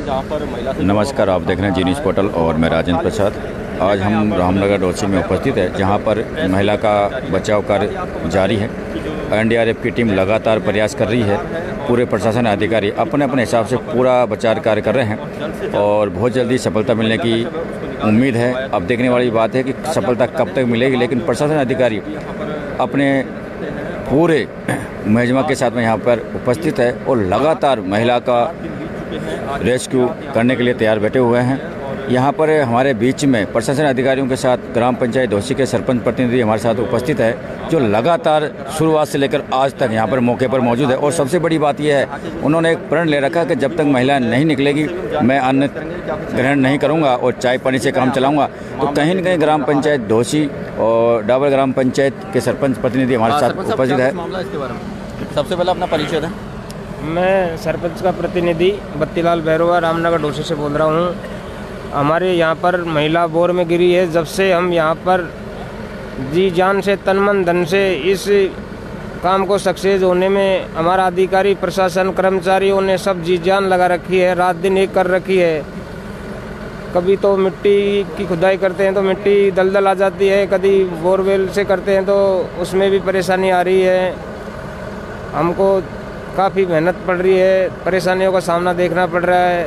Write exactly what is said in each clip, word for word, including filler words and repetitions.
जहाँ पर महिला। नमस्कार, आप देख रहे हैं जी न्यूज़ पोर्टल और मैं राजेंद्र प्रसाद। आज हम रामनगर डोसी में उपस्थित है, जहाँ पर महिला का बचाव कार्य जारी है। एन डी आर एफ की टीम लगातार प्रयास कर रही है। पूरे प्रशासन अधिकारी अपने अपने हिसाब से पूरा बचाव कार्य कर रहे हैं और बहुत जल्दी सफलता मिलने की उम्मीद है। अब देखने वाली बात है कि सफलता कब तक मिलेगी, लेकिन प्रशासन अधिकारी अपने पूरे महजमा के साथ में यहाँ पर उपस्थित है और लगातार महिला का रेस्क्यू करने के लिए तैयार बैठे हुए हैं। यहाँ पर हमारे बीच में प्रशासन अधिकारियों के साथ ग्राम पंचायत डोसी के सरपंच प्रतिनिधि हमारे साथ उपस्थित है, जो लगातार शुरुआत से लेकर आज तक यहाँ पर मौके पर मौजूद है। और सबसे बड़ी बात यह है, उन्होंने एक प्रण ले रखा कि जब तक महिला नहीं निकलेगी मैं अन्न ग्रहण नहीं करूँगा और चाय पानी से काम चलाऊँगा। तो कहीं न कहीं ग्राम पंचायत डोसी और डाबर ग्राम पंचायत के सरपंच प्रतिनिधि हमारे साथ उपस्थित है। सबसे पहले अपना परिचय दें। मैं सरपंच का प्रतिनिधि बत्तीलाल भैरवा रामनगर डोसी से बोल रहा हूँ। हमारे यहाँ पर महिला बोर में गिरी है। जब से हम यहाँ पर जी जान से तन मन धन से इस काम को सक्सेस होने में हमारा अधिकारी प्रशासन कर्मचारियों ने सब जी जान लगा रखी है, रात दिन एक कर रखी है। कभी तो मिट्टी की खुदाई करते हैं तो मिट्टी दलदल आ जाती है, कभी बोरवेल से करते हैं तो उसमें भी परेशानी आ रही है। हमको काफ़ी मेहनत पड़ रही है, परेशानियों का सामना देखना पड़ रहा है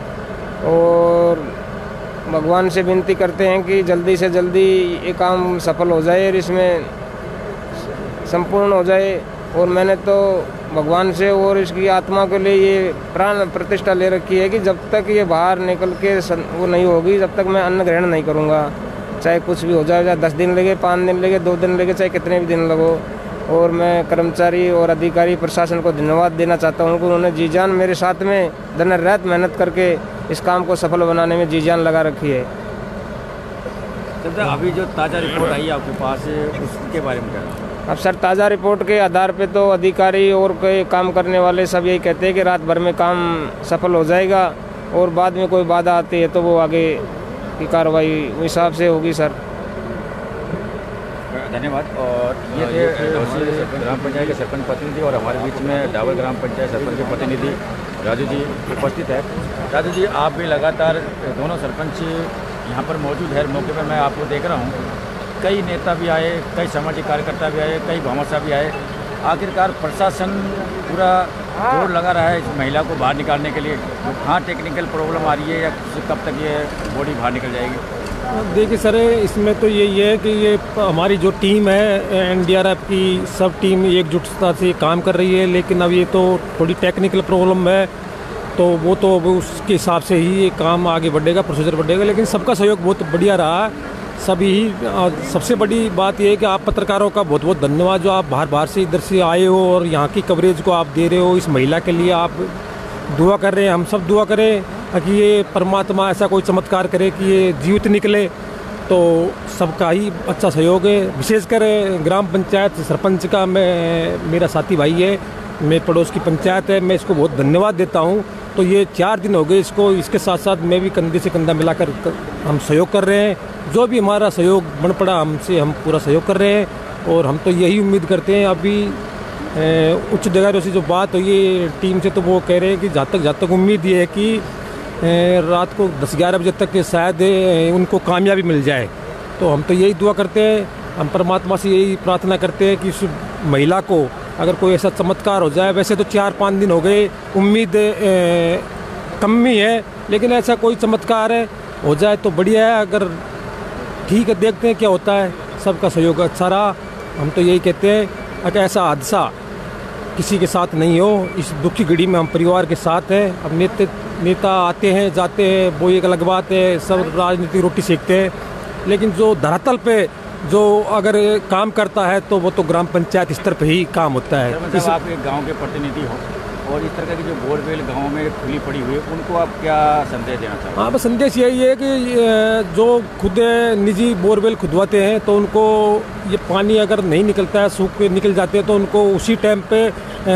और भगवान से विनती करते हैं कि जल्दी से जल्दी ये काम सफल हो जाए और इसमें संपूर्ण हो जाए। और मैंने तो भगवान से और इसकी आत्मा के लिए ये प्राण प्रतिष्ठा ले रखी है कि जब तक ये बाहर निकल के वो नहीं होगी, जब तक मैं अन्न ग्रहण नहीं करूँगा। चाहे कुछ भी हो जाए, चाहे दस दिन लगे, पाँच दिन लगे, दो दिन लगे, चाहे कितने भी दिन लगो। और मैं कर्मचारी और अधिकारी प्रशासन को धन्यवाद देना चाहता हूँ कि उन्होंने जी जान मेरे साथ में दिन रात मेहनत करके इस काम को सफल बनाने में जी जान लगा रखी है। अभी जो ताज़ा रिपोर्ट आई आपके पास, उसके बारे में क्या? अब सर, ताज़ा रिपोर्ट के आधार पे तो अधिकारी और कोई काम करने वाले सब यही कहते हैं कि रात भर में काम सफल हो जाएगा और बाद में कोई बाधा आती है तो वो आगे की कार्रवाई हिसाब से होगी सर। धन्यवाद। और ये थे डोसी ग्राम पंचायत के सरपंच प्रतिनिधि और हमारे बीच में डाबर ग्राम पंचायत सरपंच के प्रतिनिधि राजू जी उपस्थित है। राजू जी, आप भी लगातार दोनों सरपंच यहाँ पर मौजूद है। मौके पर मैं आपको देख रहा हूँ, कई नेता भी आए, कई सामाजिक कार्यकर्ता भी आए, कई भामाशाह भी आए। आखिरकार प्रशासन पूरा जोर लगा रहा है इस महिला को बाहर निकालने के लिए। हाँ, टेक्निकल प्रॉब्लम आ रही है या कब तक ये बॉडी बाहर निकल जाएगी? देखिए सर, इसमें तो यही है कि ये हमारी जो टीम है एन डी आर एफ की, सब टीम एकजुटता से काम कर रही है। लेकिन अब ये तो थोड़ी टेक्निकल प्रॉब्लम है, तो वो तो उसके हिसाब से ही ये काम आगे बढ़ेगा, प्रोसीजर बढ़ेगा। लेकिन सबका सहयोग बहुत बढ़िया रहा सभी ही। सबसे बड़ी बात ये है कि आप पत्रकारों का बहुत बहुत धन्यवाद, जो आप बाहर बाहर से इधर से आए हो और यहाँ की कवरेज को आप दे रहे हो। इस महिला के लिए आप दुआ कर रहे हैं, हम सब दुआ करें कि ये परमात्मा ऐसा कोई चमत्कार करे कि ये जीवित निकले। तो सबका ही अच्छा सहयोग है, विशेषकर ग्राम पंचायत सरपंच का। मैं मेरा साथी भाई है, मेरे पड़ोस की पंचायत है, मैं इसको बहुत धन्यवाद देता हूँ। तो ये चार दिन हो गए इसको, इसके साथ साथ मैं भी कंधे से कंधा मिलाकर हम सहयोग कर रहे हैं। जो भी हमारा सहयोग बन पड़ा हमसे, हम पूरा सहयोग कर रहे हैं। और हम तो यही उम्मीद करते हैं, अभी उच्च अधिकारियों से जो बात हुई टीम से, तो वो कह रहे हैं कि जहाँ तक जहाँ तक उम्मीद ये है कि रात को दस ग्यारह बजे तक शायद उनको कामयाबी मिल जाए। तो हम तो यही दुआ करते हैं, हम परमात्मा से यही प्रार्थना करते हैं कि इस महिला को अगर कोई ऐसा चमत्कार हो जाए। वैसे तो चार पाँच दिन हो गए, उम्मीद कम ही है, लेकिन ऐसा कोई चमत्कार है हो जाए तो बढ़िया है। अगर ठीक है, देखते हैं क्या होता है। सबका सहयोग अच्छा रहा। हम तो यही कहते हैं अगर ऐसा हादसा किसी के साथ नहीं हो। इस दुखी घड़ी में हम परिवार के साथ हैं। अब नेता नेता आते हैं जाते हैं, वो एक अलग बात है, सब राजनीतिक रोटी सेकते हैं। लेकिन जो धरातल पे जो अगर काम करता है तो वो तो ग्राम पंचायत स्तर पे ही काम होता है। मतलब इस... आप एक गाँव के प्रतिनिधि हो और इस तरह की जो बोरवेल गाँव में खुली पड़ी हुई है, उनको आप क्या संदेश देना चाहते हैं? हाँ, बस संदेश यही है कि जो खुद निजी बोरवेल खुदवाते हैं तो उनको ये पानी अगर नहीं निकलता है, सूख के निकल जाते हैं, तो उनको उसी टाइम पे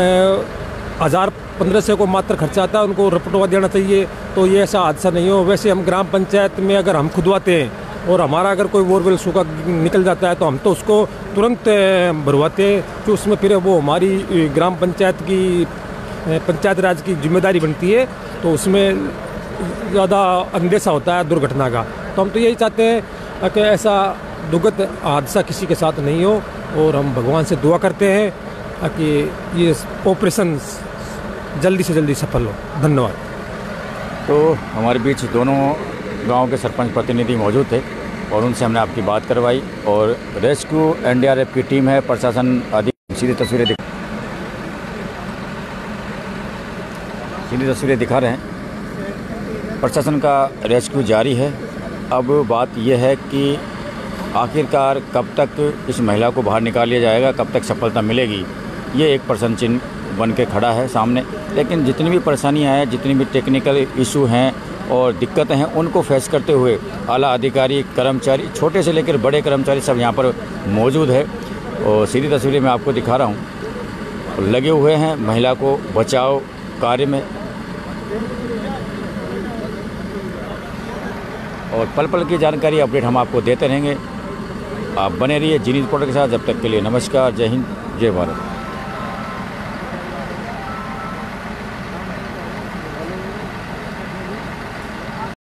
हज़ार पंद्रह सौ को मात्र खर्चा आता है, उनको रिपोर्टवा देना चाहिए। तो ये ऐसा हादसा नहीं हो। वैसे हम ग्राम पंचायत में अगर हम खुदवाते हैं और हमारा अगर कोई बोरवेल सूखा निकल जाता है तो हम तो उसको तुरंत भरवाते हैं, तो उसमें फिर वो हमारी ग्राम पंचायत की पंचायत राज की जिम्मेदारी बनती है। तो उसमें ज़्यादा अंदेशा होता है दुर्घटना का। तो हम तो यही चाहते हैं कि ऐसा दुखद हादसा किसी के साथ नहीं हो, और हम भगवान से दुआ करते हैं कि ये ऑपरेशन जल्दी से जल्दी सफल हो। धन्यवाद। तो हमारे बीच दोनों गांव के सरपंच प्रतिनिधि मौजूद थे और उनसे हमने आपकी बात करवाई, और rescue N D R F की टीम है, प्रशासन आदि सीधी तस्वीरें दिख सीधी तस्वीरें दिखा रहे हैं। प्रशासन का रेस्क्यू जारी है। अब बात यह है कि आखिरकार कब तक इस महिला को बाहर निकाल लिया जाएगा, कब तक सफलता मिलेगी, ये एक प्रश्न चिन्ह बन के खड़ा है सामने। लेकिन जितनी भी परेशानियां हैं, जितनी भी टेक्निकल इशू हैं और दिक्कतें हैं, उनको फेस करते हुए आला अधिकारी, कर्मचारी, छोटे से लेकर बड़े कर्मचारी सब यहाँ पर मौजूद है। और सीधी तस्वीरें मैं आपको दिखा रहा हूँ, लगे हुए हैं महिला को बचाव कार्य में, और पल पल की जानकारी अपडेट हम आपको देते रहेंगे। आप बने रहिए जी न्यूज़ पोर्टल के साथ। जब तक के लिए नमस्कार, जय हिंद, जय भारत।